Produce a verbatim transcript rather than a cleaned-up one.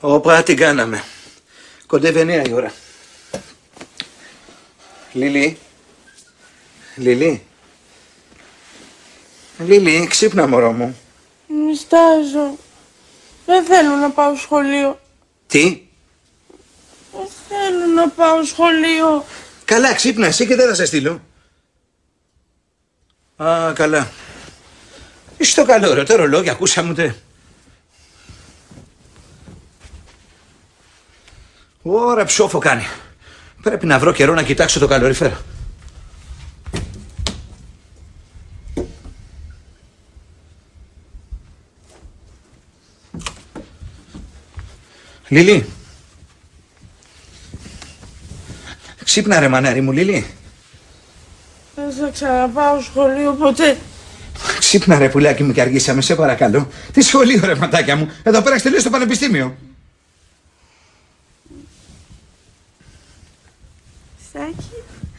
Όπα, την κάναμε. Κοντεύει εννιά η ώρα. Λίλη. Λίλη. Λίλη, ξύπνα μωρό μου. Μιστάζω. Δεν θέλω να πάω σχολείο. Τι? Δεν θέλω να πάω σχολείο. Καλά, ξύπνα εσύ και δεν θα σε στείλω. Α, καλά. Είσαι το καλό ρε, το ρολόγι, ακούσαμε ούτε. Ωρα ψόφο κάνει. Πρέπει να βρω καιρό να κοιτάξω το καλοριφέρο. Λίλη. Ξύπνα ρε μανάρι μου, Λίλη. Δεν θα ξαναπάω σχολείο ποτέ. Ξύπνα ρε πουλάκι μου και αργήσαμε, σε παρακαλώ. Τι σχολείο ρε ματάκια μου. Εδώ πέρα τελείω στο πανεπιστήμιο. Σάκη.